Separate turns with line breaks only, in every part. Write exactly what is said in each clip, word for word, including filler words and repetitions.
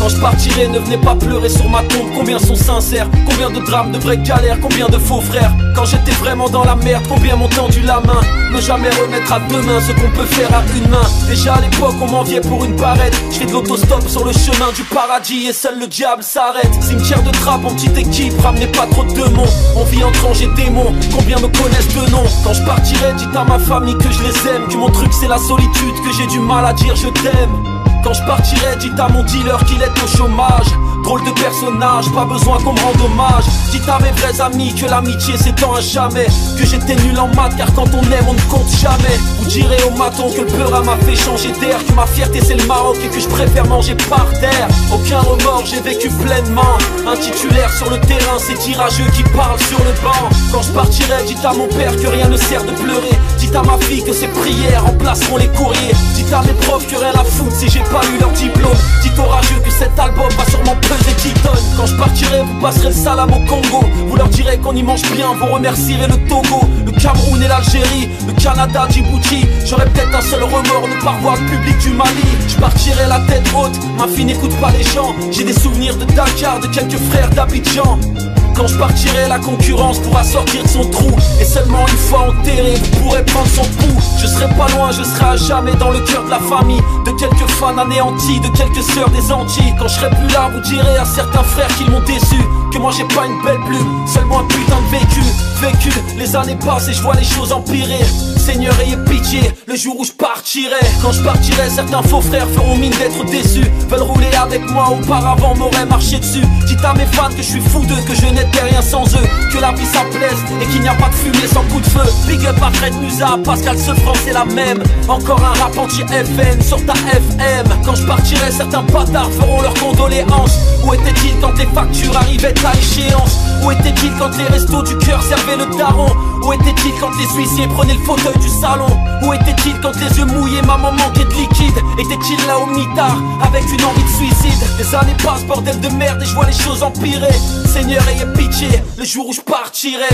Quand je partirai, ne venez pas pleurer sur ma tombe. Combien sont sincères, combien de drames, de vraies galères, combien de faux frères. Quand j'étais vraiment dans la merde, combien m'ont tendu la main. Ne jamais remettre à deux mains ce qu'on peut faire à une main. Déjà à l'époque on m'enviait pour une barrette. Je fais de l'autostop sur le chemin du paradis et seul le diable s'arrête. Cimetière de trappe en petite équipe, ramenez pas trop de démons. On vit entre anges et démons, combien me connaissent de nom. Quand je partirai, dites à ma famille que je les aime, que mon truc c'est la solitude, que j'ai du mal à dire je t'aime. Quand je partirai, dites à mon dealer qu'il est au chômage. Drôle de personnage, pas besoin qu'on me rende hommage. Dites à mes vrais amis que l'amitié s'étend à jamais, que j'étais nul en maths car quand on aime on ne compte jamais. Vous direz au maton que le beurre m'a fait changer d'air, que ma fierté c'est le Maroc et que je préfère manger par terre. Aucun remords, j'ai vécu pleinement. Un titulaire sur le terrain, c'est tirageux qui parle sur le banc. Quand je partirai, dites à mon père que rien ne sert de pleurer. Dites à ma fille que ses prières remplaceront les courriers. Dites à mes profs que rien à foutre si j'ai pas eu leur diplôme. Dites aux rageux que cet album va sûrement peser dix tonnes. Quand je partirai, vous passerez le salam au Congo. Vous leur direz qu'on y mange bien, vous remercierez le Togo, le Cameroun et l'Algérie, le Canada, Djibouti. J'aurais peut-être un seul remords, ne pas revoir le public du Mali. Je partirai la tête haute, ma fille n'écoute pas les gens. J'ai des souvenirs de Dakar, de quelques frères d'Abidjan. Quand je partirai, la concurrence pourra sortir de son trou. Et seulement une fois enterré, vous pourrez prendre son pouls. Je serai pas loin, je serai à jamais dans le cœur de la famille. De quelques fans anéantis, de quelques sœurs des Antilles. Quand je serai plus là, vous direz à certains frères qu'ils m'ont déçu, que moi j'ai pas une belle plume, seulement un putain de vécu. Vécu, les années passent et je vois les choses empirer. Seigneur ayez pitié, le jour où je partirai. Quand je partirai, certains faux frères feront mine d'être déçus. Veulent rouler avec moi, auparavant m'auraient marché dessus. Dites à mes fans que je suis fou d'eux, que je n'étais rien sans eux, que la vie ça plaise et qu'il n'y a pas de fumée sans coup de feu. Big up à Fred Musa, Pascal Sefran c'est la même. Encore un rap anti-F N sur ta F M. Quand je partirai, certains bâtards feront leurs condoléances. Où était-il quand les factures arrivaient à échéance? Où était-il quand les restos du cœur servaient le daron? Où était-il quand les huissiers prenaient le fauteuil du salon? Où était-il quand les yeux mouillés, maman manquait de liquide? Était-il là au mitard avec une envie de suicide? Les années passent, bordel de merde, et je vois les choses empirer. Seigneur ayez pitié, le jour où je partirai.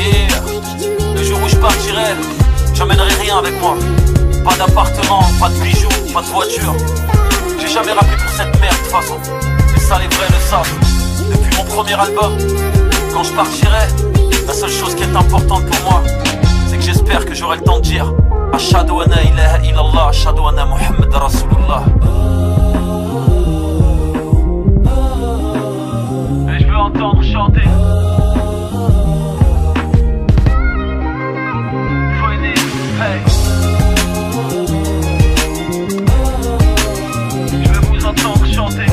Yeah. Le jour où je partirai, j'emmènerai rien avec moi. Pas d'appartement, pas de bijoux, pas de voiture. J'ai jamais rappé pour cette merde de toute façon. Et ça les vrais le savent. Depuis mon premier album, quand je partirai, la seule chose qui est importante pour moi, c'est que j'espère que j'aurai le temps de dire Ashhadu anna ilaha illallah, Ashhadu anna Muhammad Rasulullah. Et je veux entendre chanter. Funny, hey. Je veux vous entendre chanter.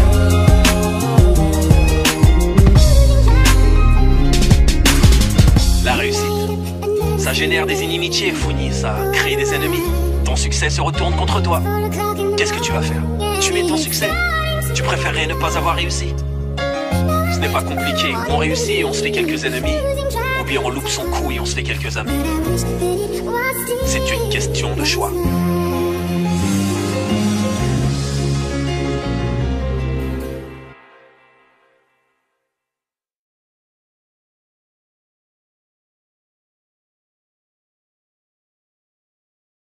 La réussite, ça génère des inimitiés, Founi, ça crée des ennemis. Ton succès se retourne contre toi. Qu'est-ce que tu vas faire? Tuer ton succès? Tu préférerais ne pas avoir réussi? Ce n'est pas compliqué, on réussit et on se fait quelques ennemis. Ou bien on loupe son coup et on se fait quelques amis. C'est une question de choix.